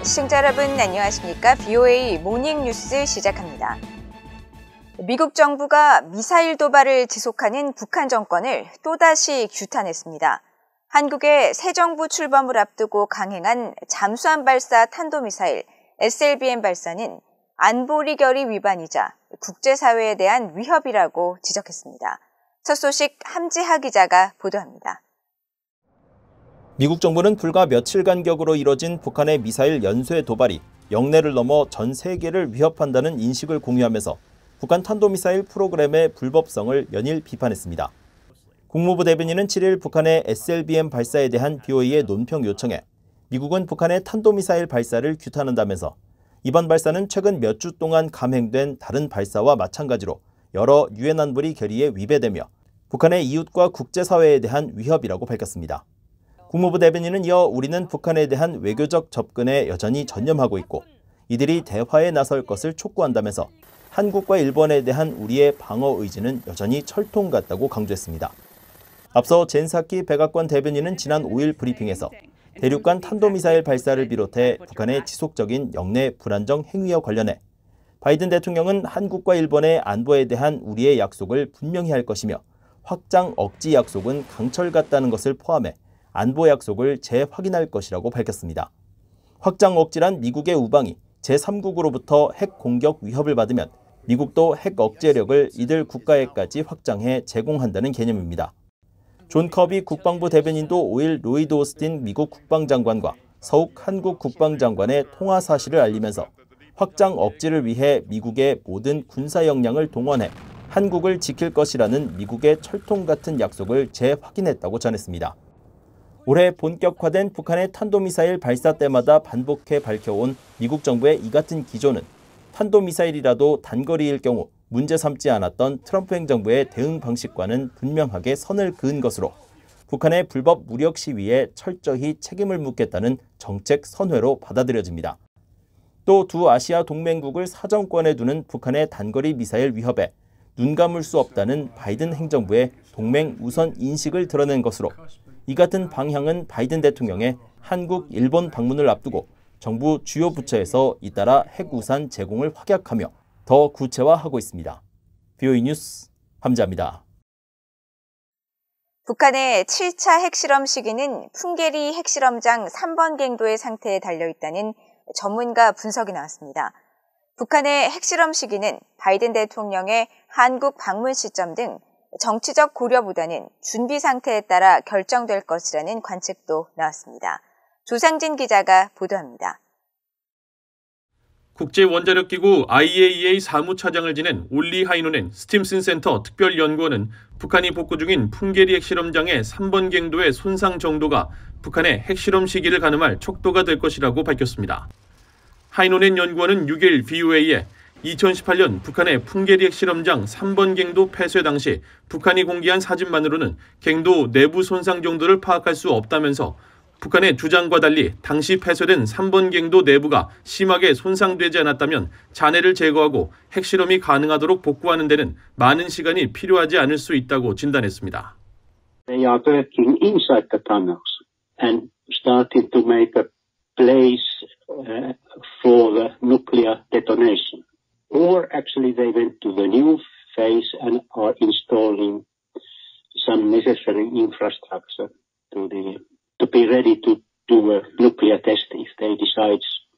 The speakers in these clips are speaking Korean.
시청자 여러분 안녕하십니까? BOA 모닝뉴스 시작합니다. 미국 정부가 미사일 도발을 지속하는 북한 정권을 또다시 규탄했습니다. 한국의 새 정부 출범을 앞두고 강행한 잠수함 발사 탄도미사일 SLBM 발사는 안보리 결의 위반이자 국제사회에 대한 위협이라고 지적했습니다. 첫 소식 함지하 기자가 보도합니다. 미국 정부는 불과 며칠 간격으로 이뤄진 북한의 미사일 연쇄 도발이 영내를 넘어 전 세계를 위협한다는 인식을 공유하면서 북한 탄도미사일 프로그램의 불법성을 연일 비판했습니다. 국무부 대변인은 7일 북한의 SLBM 발사에 대한 BOA의 논평 요청에 미국은 북한의 탄도미사일 발사를 규탄한다면서 이번 발사는 최근 몇 주 동안 감행된 다른 발사와 마찬가지로 여러 유엔 안보리 결의에 위배되며 북한의 이웃과 국제사회에 대한 위협이라고 밝혔습니다. 국무부 대변인은 이어 우리는 북한에 대한 외교적 접근에 여전히 전념하고 있고 이들이 대화에 나설 것을 촉구한다면서 한국과 일본에 대한 우리의 방어 의지는 여전히 철통 같다고 강조했습니다. 앞서 젠사키 백악관 대변인은 지난 5일 브리핑에서 대륙간 탄도미사일 발사를 비롯해 북한의 지속적인 영내 불안정 행위와 관련해 바이든 대통령은 한국과 일본의 안보에 대한 우리의 약속을 분명히 할 것이며 확장 억지 약속은 강철 같다는 것을 포함해 안보 약속을 재확인할 것이라고 밝혔습니다. 확장 억지란 미국의 우방이 제3국으로부터 핵 공격 위협을 받으면 미국도 핵 억제력을 이들 국가에까지 확장해 제공한다는 개념입니다. 존 커비 국방부 대변인도 5일 로이드 오스틴 미국 국방장관과 서욱 한국 국방장관의 통화 사실을 알리면서 확장 억지를 위해 미국의 모든 군사 역량을 동원해 한국을 지킬 것이라는 미국의 철통 같은 약속을 재확인했다고 전했습니다. 올해 본격화된 북한의 탄도미사일 발사 때마다 반복해 밝혀온 미국 정부의 이 같은 기조는 탄도미사일이라도 단거리일 경우 문제 삼지 않았던 트럼프 행정부의 대응 방식과는 분명하게 선을 그은 것으로 북한의 불법 무력 시위에 철저히 책임을 묻겠다는 정책 선회로 받아들여집니다. 또 두 아시아 동맹국을 사정권에 두는 북한의 단거리 미사일 위협에 눈 감을 수 없다는 바이든 행정부의 동맹 우선 인식을 드러낸 것으로 이 같은 방향은 바이든 대통령의 한국, 일본 방문을 앞두고 정부 주요 부처에서 잇따라 핵우산 제공을 확약하며 더 구체화하고 있습니다. BOA 뉴스 함지하입니다. 북한의 7차 핵실험 시기는 풍계리 핵실험장 3번 갱도의 상태에 달려있다는 전문가 분석이 나왔습니다. 북한의 핵실험 시기는 바이든 대통령의 한국 방문 시점 등 정치적 고려보다는 준비 상태에 따라 결정될 것이라는 관측도 나왔습니다. 조상진 기자가 보도합니다. 국제원자력기구 IAEA 사무차장을 지낸 올리 하이노넨 스팀슨 센터 특별연구원은 북한이 복구 중인 풍계리 핵실험장의 3번 갱도의 손상 정도가 북한의 핵실험 시기를 가늠할 척도가 될 것이라고 밝혔습니다. 하이노넨 연구원은 6일 BOA에 2018년 북한의 풍계리 핵실험장 3번 갱도 폐쇄 당시 북한이 공개한 사진만으로는 갱도 내부 손상 정도를 파악할 수 없다면서 북한의 주장과 달리 당시 폐쇄된 3번 갱도 내부가 심하게 손상되지 않았다면 잔해를 제거하고 핵실험이 가능하도록 복구하는 데는 많은 시간이 필요하지 않을 수 있다고 진단했습니다. They are working inside the tunnels and started to make a place for the nuclear detonation. Or actually they went to the new phase and are installing some necessary infrastructure to be ready to do a nuclear test if they decide.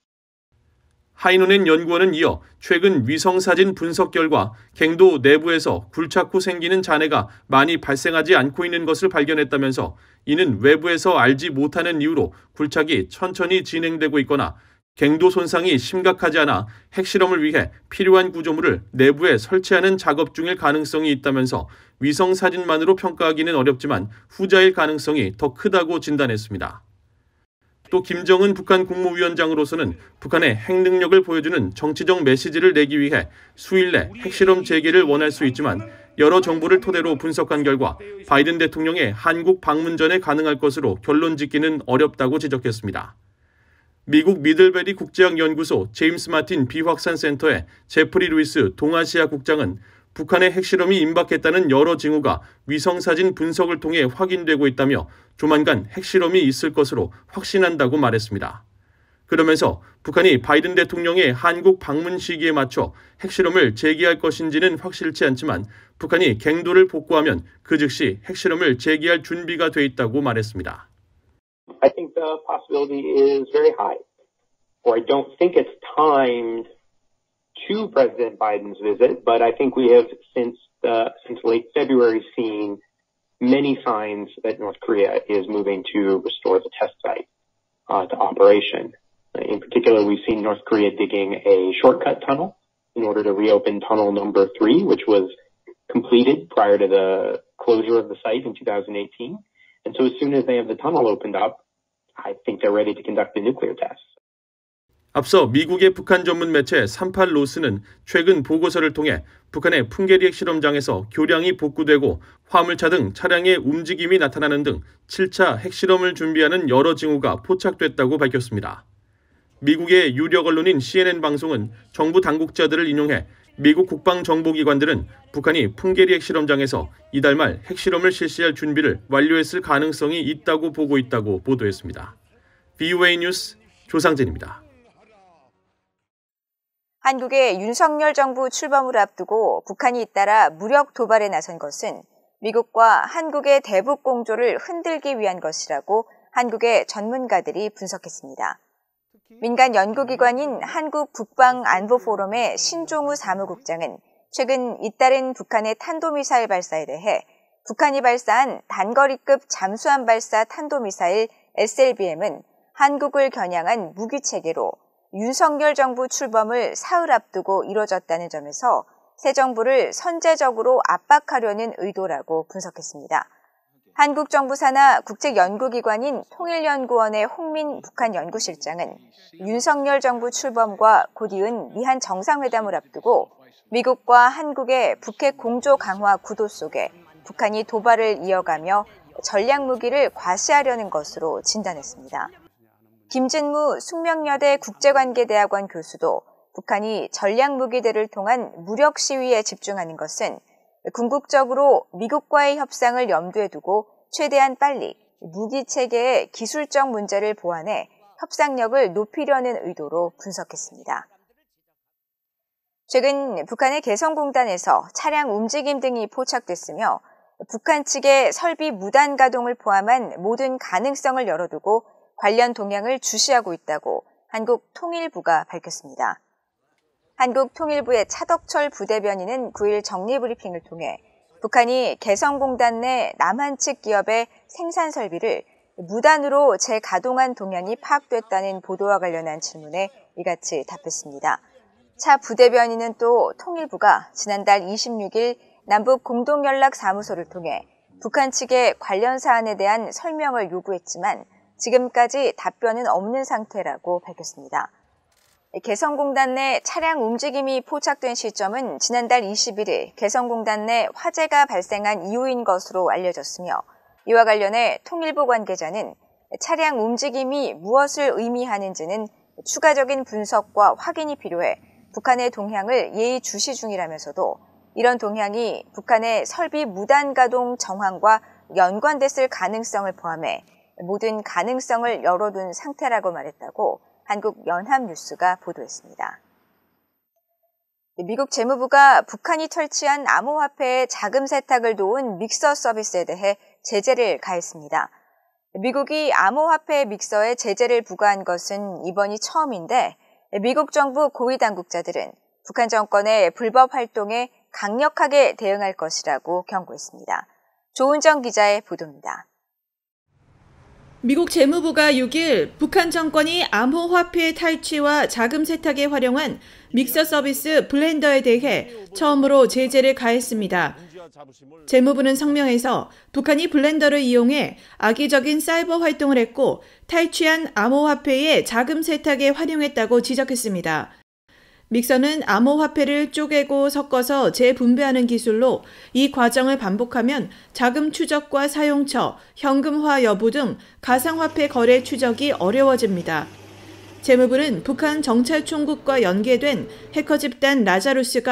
하이노넨 연구원은 이어 최근 위성사진 분석 결과 갱도 내부에서 굴착 후 생기는 잔해가 많이 발생하지 않고 있는 것을 발견했다면서 이는 외부에서 알지 못하는 이유로 굴착이 천천히 진행되고 있거나 갱도 손상이 심각하지 않아 핵실험을 위해 필요한 구조물을 내부에 설치하는 작업 중일 가능성이 있다면서 위성 사진만으로 평가하기는 어렵지만 후자일 가능성이 더 크다고 진단했습니다. 또 김정은 북한 국무위원장으로서는 북한의 핵 능력을 보여주는 정치적 메시지를 내기 위해 수일 내 핵실험 재개를 원할 수 있지만 여러 정보를 토대로 분석한 결과 바이든 대통령의 한국 방문 전에 가능할 것으로 결론 짓기는 어렵다고 지적했습니다. 미국 미들베리 국제학연구소 제임스 마틴 비확산센터의 제프리 루이스 동아시아 국장은 북한의 핵실험이 임박했다는 여러 징후가 위성사진 분석을 통해 확인되고 있다며 조만간 핵실험이 있을 것으로 확신한다고 말했습니다. 그러면서 북한이 바이든 대통령의 한국 방문 시기에 맞춰 핵실험을 재개할 것인지는 확실치 않지만 북한이 갱도를 복구하면 그 즉시 핵실험을 재개할 준비가 돼 있다고 말했습니다. I think the possibility is very high. Or I don't think it's timed to President Biden's visit, but I think we have since late February seen many signs that North Korea is moving to restore the test site to operation. In particular, we've seen North Korea digging a shortcut tunnel in order to reopen tunnel number 3, which was completed prior to the closure of the site in 2018. And so as soon as they have the tunnel opened up, I think they're ready to conduct the nuclear tests. 앞서 미국의 북한 전문 매체 38로스는 최근 보고서를 통해 북한의 풍계리 핵실험장에서 교량이 복구되고 화물차 등 차량의 움직임이 나타나는 등 7차 핵실험을 준비하는 여러 징후가 포착됐다고 밝혔습니다. 미국의 유력 언론인 CNN 방송은 정부 당국자들을 인용해 미국 국방정보기관들은 북한이 풍계리 핵실험장에서 이달 말 핵실험을 실시할 준비를 완료했을 가능성이 있다고 보고 있다고 보도했습니다. VOA 뉴스 조상진입니다. 한국의 윤석열 정부 출범을 앞두고 북한이 잇따라 무력 도발에 나선 것은 미국과 한국의 대북 공조를 흔들기 위한 것이라고 한국의 전문가들이 분석했습니다. 민간 연구기관인 한국국방안보포럼의 신종우 사무국장은 최근 잇따른 북한의 탄도미사일 발사에 대해 북한이 발사한 단거리급 잠수함 발사 탄도미사일 SLBM은 한국을 겨냥한 무기체계로 윤석열 정부 출범을 사흘 앞두고 이뤄졌다는 점에서 새 정부를 선제적으로 압박하려는 의도라고 분석했습니다. 한국 정부 산하 국책연구기관인 통일연구원의 홍민 북한 연구실장은 윤석열 정부 출범과 곧 이은 미한 정상회담을 앞두고 미국과 한국의 북핵 공조 강화 구도 속에 북한이 도발을 이어가며 전략무기를 과시하려는 것으로 진단했습니다. 김진무 숙명여대 국제관계대학원 교수도 북한이 전략무기들을 통한 무력 시위에 집중하는 것은 궁극적으로 미국과의 협상을 염두에 두고 최대한 빨리 무기체계의 기술적 문제를 보완해 협상력을 높이려는 의도로 분석했습니다. 최근 북한의 개성공단에서 차량 움직임 등이 포착됐으며 북한 측의 설비 무단 가동을 포함한 모든 가능성을 열어두고 관련 동향을 주시하고 있다고 한국통일부가 밝혔습니다. 한국통일부의 차덕철 부대변인은 9일 정리브리핑을 통해 북한이 개성공단 내 남한 측 기업의 생산 설비를 무단으로 재가동한 동향이 파악됐다는 보도와 관련한 질문에 이같이 답했습니다. 차 부대변인은 또 통일부가 지난달 26일 남북 공동연락사무소를 통해 북한 측의 관련 사안에 대한 설명을 요구했지만 지금까지 답변은 없는 상태라고 밝혔습니다. 개성공단 내 차량 움직임이 포착된 시점은 지난달 21일 개성공단 내 화재가 발생한 이후인 것으로 알려졌으며 이와 관련해 통일부 관계자는 차량 움직임이 무엇을 의미하는지는 추가적인 분석과 확인이 필요해 북한의 동향을 예의주시 중이라면서도 이런 동향이 북한의 설비 무단 가동 정황과 연관됐을 가능성을 포함해 모든 가능성을 열어둔 상태라고 말했다고 한국 연합뉴스가 보도했습니다. 미국 재무부가 북한이 설치한 암호화폐의 자금 세탁을 도운 믹서 서비스에 대해 제재를 가했습니다. 미국이 암호화폐 믹서에 제재를 부과한 것은 이번이 처음인데 미국 정부 고위 당국자들은 북한 정권의 불법 활동에 강력하게 대응할 것이라고 경고했습니다. 조은정 기자의 보도입니다. 미국 재무부가 6일 북한 정권이 암호화폐 탈취와 자금 세탁에 활용한 믹서 서비스 블렌더에 대해 처음으로 제재를 가했습니다. 재무부는 성명에서 북한이 블렌더를 이용해 악의적인 사이버 활동을 했고 탈취한 암호화폐의 자금 세탁에 활용했다고 지적했습니다. 믹서는 암호화폐를 쪼개고 섞어서 재분배하는 기술로 이 과정을 반복하면 자금 추적과 사용처, 현금화 여부 등 가상화폐 거래 추적이 어려워집니다. 재무부는 북한 정찰총국과 연계된 해커 집단 라자루스가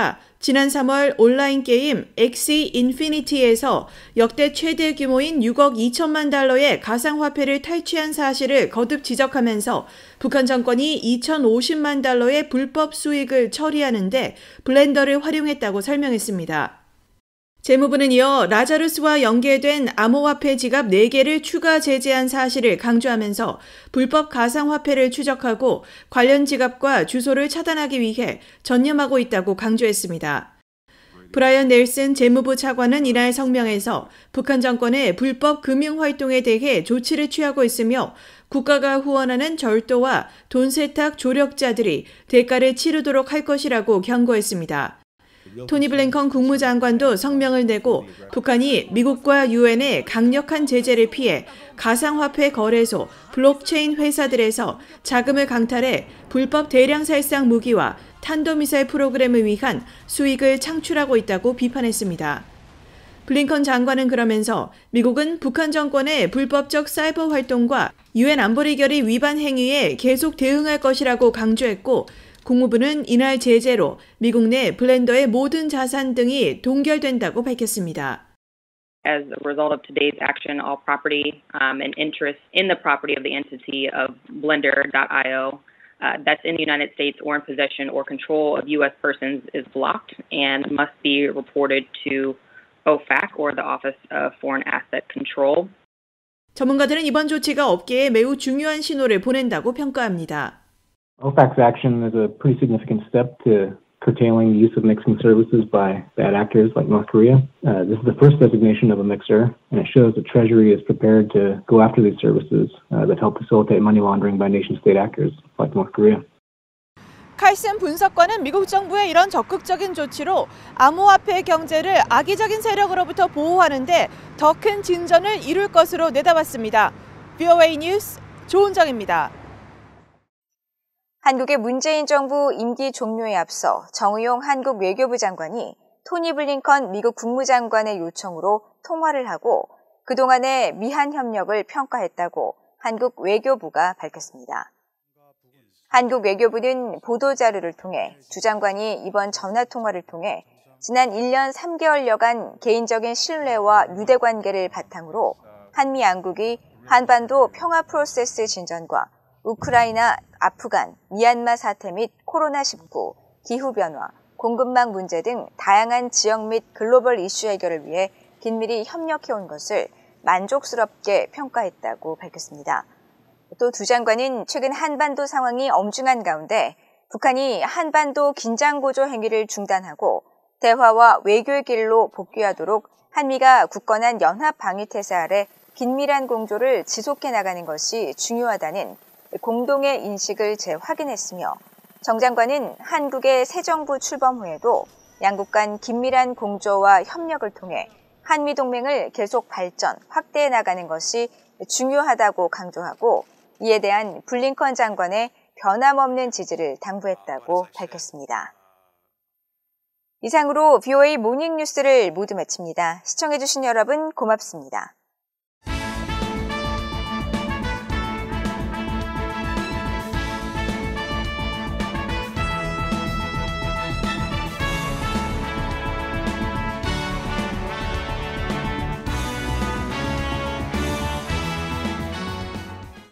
지난 3월 온라인 게임 엑시 인피니티에서 역대 최대 규모인 6억 2천만 달러의 가상화폐를 탈취한 사실을 거듭 지적하면서 북한 정권이 2,050만 달러의 불법 수익을 처리하는데 블렌더를 활용했다고 설명했습니다. 재무부는 이어 라자루스와 연계된 암호화폐 지갑 4개를 추가 제재한 사실을 강조하면서 불법 가상화폐를 추적하고 관련 지갑과 주소를 차단하기 위해 전념하고 있다고 강조했습니다. 브라이언 넬슨 재무부 차관은 이날 성명에서 북한 정권의 불법 금융활동에 대해 조치를 취하고 있으며 국가가 후원하는 절도와 돈 세탁 조력자들이 대가를 치르도록 할 것이라고 경고했습니다. 토니 블링컨 국무장관도 성명을 내고 북한이 미국과 유엔의 강력한 제재를 피해 가상화폐 거래소, 블록체인 회사들에서 자금을 강탈해 불법 대량 살상 무기와 탄도미사일 프로그램을 위한 수익을 창출하고 있다고 비판했습니다. 블링컨 장관은 그러면서 미국은 북한 정권의 불법적 사이버 활동과 유엔 안보리 결의 위반 행위에 계속 대응할 것이라고 강조했고 국무부는 이날 제재로 미국 내 블렌더의 모든 자산 등이 동결된다고 밝혔습니다. As a result of today's action, all property and interest in the property of the entity of Blender.io that's in the United States or in possession or control of U.S. persons is blocked and must be reported to OFAC or the Office of Foreign Asset Control. 전문가들은 이번 조치가 업계에 매우 중요한 신호를 보낸다고 평가합니다. OFAC's action is a pretty significant step to curtailing the use of mixing services by bad actors like North Korea. This is the first designation of a mixer, and it shows the Treasury is prepared to go after these services that help facilitate money laundering by nation-state actors like North Korea. 칼슨 분석관은 미국 정부의 이런 적극적인 조치로 암호화폐 경제를 악의적인 세력으로부터 보호하는 데 더 큰 진전을 이룰 것으로 내다봤습니다. VOA 뉴스 조은정입니다. 한국의 문재인 정부 임기 종료에 앞서 정의용 한국 외교부 장관이 토니 블링컨 미국 국무장관의 요청으로 통화를 하고 그동안의 미한 협력을 평가했다고 한국 외교부가 밝혔습니다. 한국 외교부는 보도자료를 통해 두 장관이 이번 전화통화를 통해 지난 1년 3개월여간 개인적인 신뢰와 유대관계를 바탕으로 한미 양국이 한반도 평화 프로세스 진전과 우크라이나, 아프간, 미얀마 사태 및 코로나19, 기후변화, 공급망 문제 등 다양한 지역 및 글로벌 이슈 해결을 위해 긴밀히 협력해온 것을 만족스럽게 평가했다고 밝혔습니다. 또 두 장관은 최근 한반도 상황이 엄중한 가운데 북한이 한반도 긴장고조 행위를 중단하고 대화와 외교의 길로 복귀하도록 한미가 굳건한 연합방위태세 아래 긴밀한 공조를 지속해 나가는 것이 중요하다는 공동의 인식을 재확인했으며 정 장관은 한국의 새 정부 출범 후에도 양국 간 긴밀한 공조와 협력을 통해 한미동맹을 계속 발전, 확대해 나가는 것이 중요하다고 강조하고 이에 대한 블링컨 장관의 변함없는 지지를 당부했다고 밝혔습니다. 이상으로 VOA 모닝뉴스를 모두 마칩니다. 시청해주신 여러분 고맙습니다.